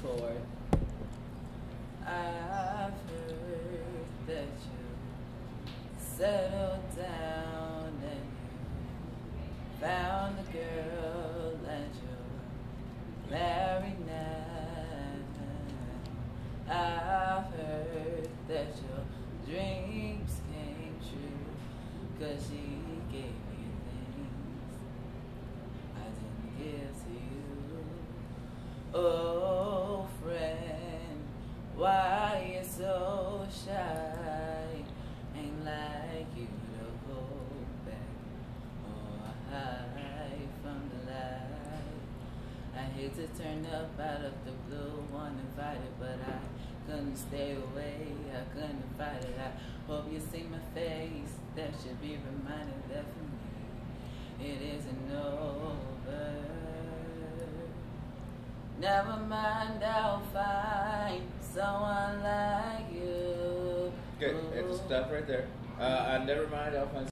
forward. I've heard that you settled down and you found a girl and you're married now. I've heard that your dreams came true, 'cause she gave me things I didn't give to you. Oh friend, why you so shy? Ain't like you to hold back or hide from the light. I hate to turn up out of the blue, uninvited, but I couldn't stay away, I couldn't fight it. I hope you see my face, that should be reminded that for me it isn't over. Never mind, I'll find someone like you. Okay, it's stop right there. Never mind, I'll find